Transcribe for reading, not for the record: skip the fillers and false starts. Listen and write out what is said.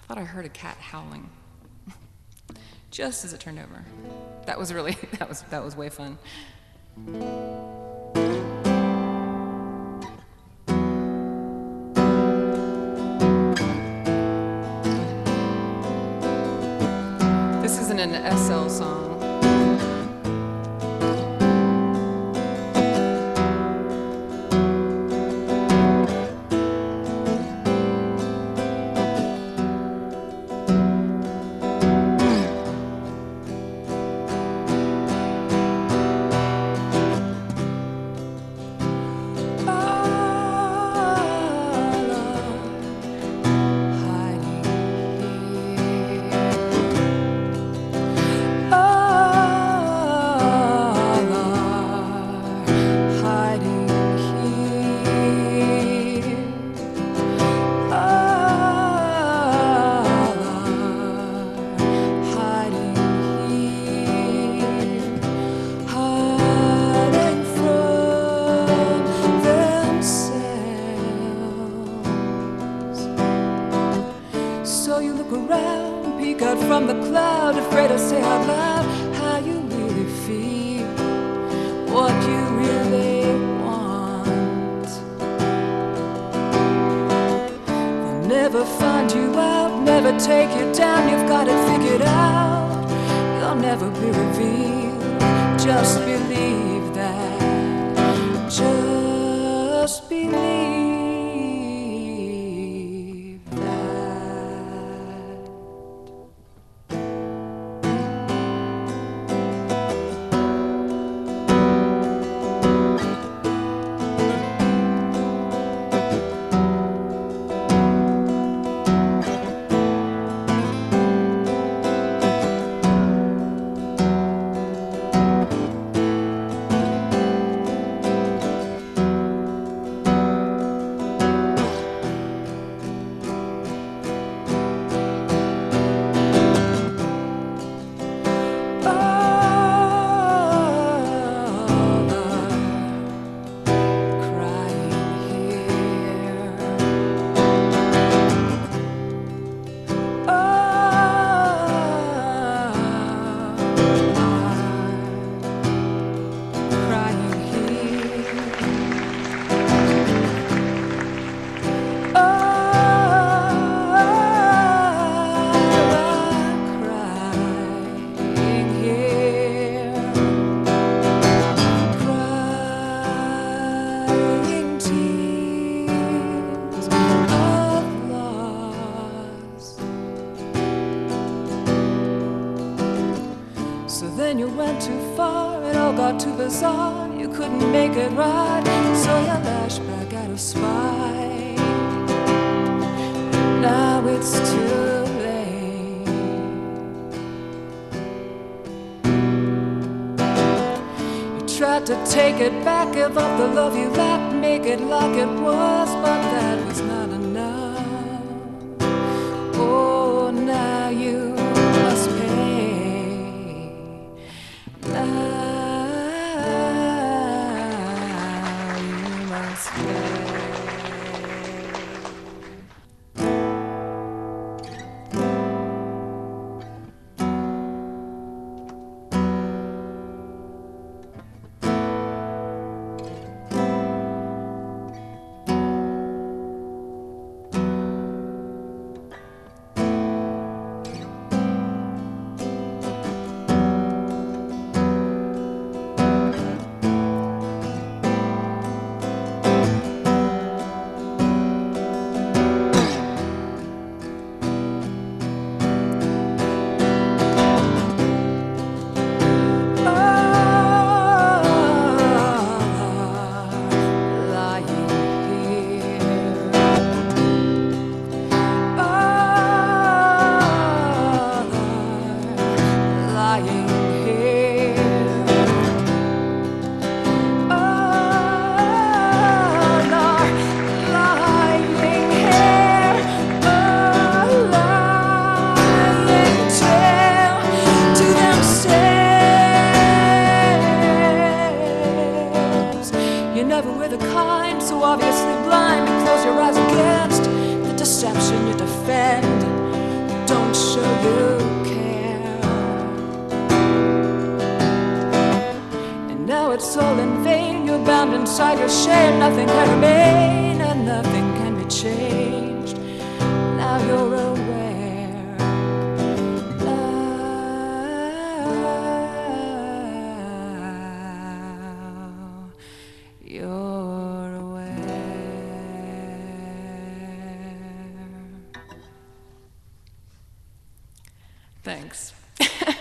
thought I heard a cat howling just as it turned over. That was really, that was way fun. This isn't an SL song. So you look around, peek out from the cloud, afraid to say out loud how you really feel, what you really want. They'll never find you out, never take you down, you've got it figured out. You'll never be revealed, just believe that, just believe. So then you went too far, it all got too bizarre, you couldn't make it right, so you lashed back out of spite. Now it's too late. You tried to take it back, give up the love you lacked, make it like it was, but that was not enough. Oh, now you must pay. Now you must pay. So obviously blind, you close your eyes against the deception you defend. it's all in vain. You're bound inside your shell. Nothing can remain and nothing can be changed. Now you're aware. Now you're aware. Thanks.